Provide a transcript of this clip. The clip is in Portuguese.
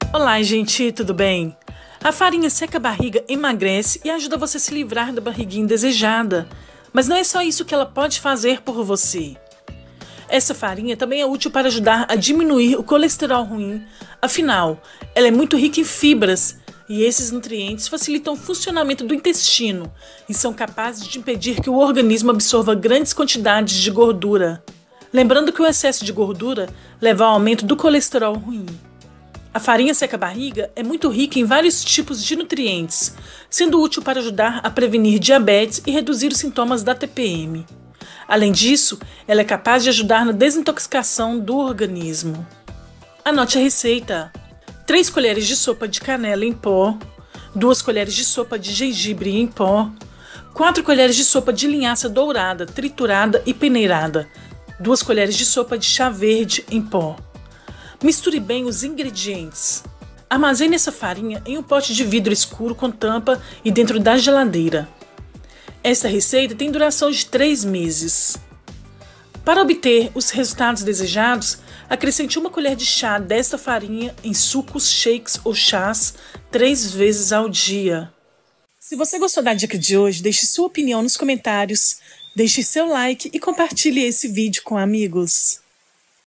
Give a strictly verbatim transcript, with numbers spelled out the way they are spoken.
Olá, gente, tudo bem? A farinha seca a barriga, emagrece e ajuda você a se livrar da barriguinha indesejada. Mas não é só isso que ela pode fazer por você. Essa farinha também é útil para ajudar a diminuir o colesterol ruim. Afinal, ela é muito rica em fibras e esses nutrientes facilitam o funcionamento do intestino e são capazes de impedir que o organismo absorva grandes quantidades de gordura. Lembrando que o excesso de gordura leva ao aumento do colesterol ruim. A farinha seca-barriga é muito rica em vários tipos de nutrientes, sendo útil para ajudar a prevenir diabetes e reduzir os sintomas da T P M. Além disso, ela é capaz de ajudar na desintoxicação do organismo. Anote a receita: três colheres de sopa de canela em pó, duas colheres de sopa de gengibre em pó, quatro colheres de sopa de linhaça dourada, triturada e peneirada, duas colheres de sopa de chá verde em pó. Misture bem os ingredientes. Armazene essa farinha em um pote de vidro escuro com tampa e dentro da geladeira. Esta receita tem duração de três meses. Para obter os resultados desejados, acrescente uma colher de chá desta farinha em sucos, shakes ou chás três vezes ao dia. Se você gostou da dica de hoje, deixe sua opinião nos comentários, deixe seu like e compartilhe esse vídeo com amigos.